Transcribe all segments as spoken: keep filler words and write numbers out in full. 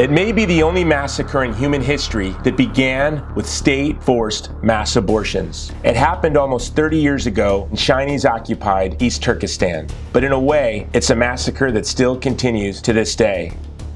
It may be the only massacre in human history that began with state-forced mass abortions. It happened almost thirty years ago in Chinese-occupied East Turkestan. But in a way, it's a massacre that still continues to this day.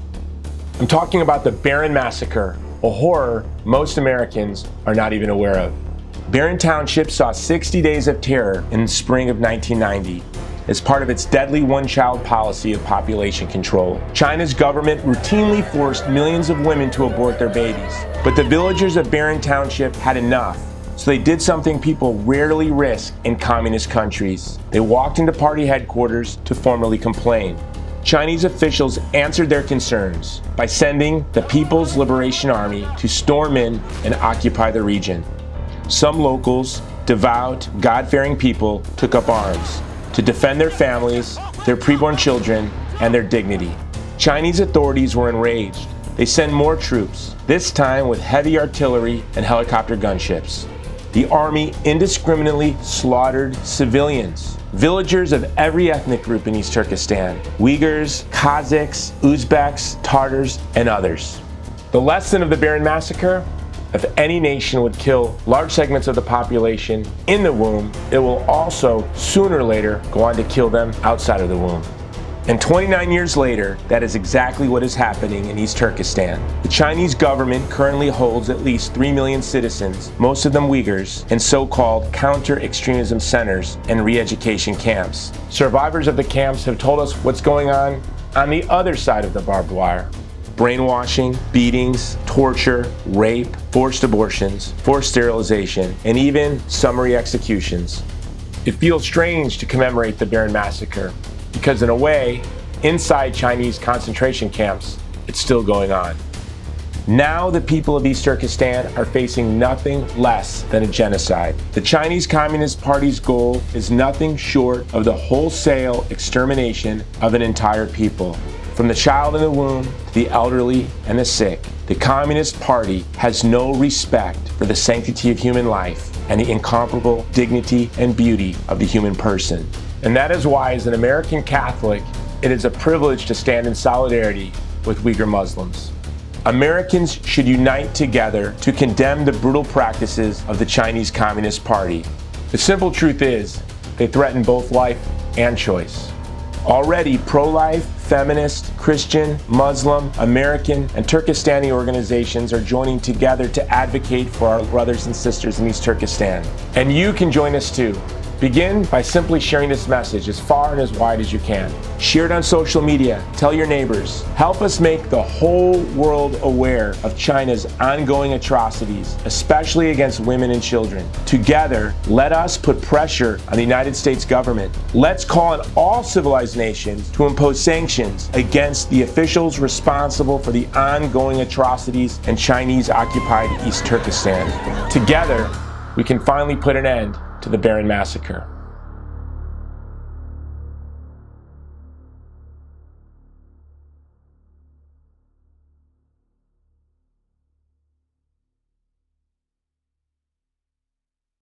I'm talking about the Baren Massacre, a horror most Americans are not even aware of. Baren Township saw sixty days of terror in the spring of nineteen ninety. As part of its deadly one-child policy of population control, China's government routinely forced millions of women to abort their babies. But the villagers of Baren Township had enough, so they did something people rarely risk in communist countries. They walked into party headquarters to formally complain. Chinese officials answered their concerns by sending the People's Liberation Army to storm in and occupy the region. Some locals, devout, God-fearing people, took up arms to defend their families, their preborn children, and their dignity. Chinese authorities were enraged. They sent more troops, this time with heavy artillery and helicopter gunships. The army indiscriminately slaughtered civilians, villagers of every ethnic group in East Turkestan: Uyghurs, Kazakhs, Uzbeks, Tatars, and others. The lesson of the Baren Massacre? If any nation would kill large segments of the population in the womb, it will also, sooner or later, go on to kill them outside of the womb. And twenty-nine years later, that is exactly what is happening in East Turkestan. The Chinese government currently holds at least three million citizens, most of them Uyghurs, in so-called counter-extremism centers and re-education camps. Survivors of the camps have told us what's going on on the other side of the barbed wire. Brainwashing, beatings, torture, rape, forced abortions, forced sterilization, and even summary executions. It feels strange to commemorate the Baren Massacre because, in a way, inside Chinese concentration camps, it's still going on. Now the people of East Turkestan are facing nothing less than a genocide. The Chinese Communist Party's goal is nothing short of the wholesale extermination of an entire people. From the child in the womb to the elderly and the sick, the Communist Party has no respect for the sanctity of human life and the incomparable dignity and beauty of the human person. And that is why, as an American Catholic, it is a privilege to stand in solidarity with Uyghur Muslims. Americans should unite together to condemn the brutal practices of the Chinese Communist Party. The simple truth is, they threaten both life and choice. Already, pro-life, feminist, Christian, Muslim, American, and Turkestani organizations are joining together to advocate for our brothers and sisters in East Turkestan. And you can join us too. Begin by simply sharing this message as far and as wide as you can. Share it on social media. Tell your neighbors. Help us make the whole world aware of China's ongoing atrocities, especially against women and children. Together, let us put pressure on the United States government. Let's call on all civilized nations to impose sanctions against the officials responsible for the ongoing atrocities in Chinese-occupied East Turkestan. Together, we can finally put an end to the Baren Massacre.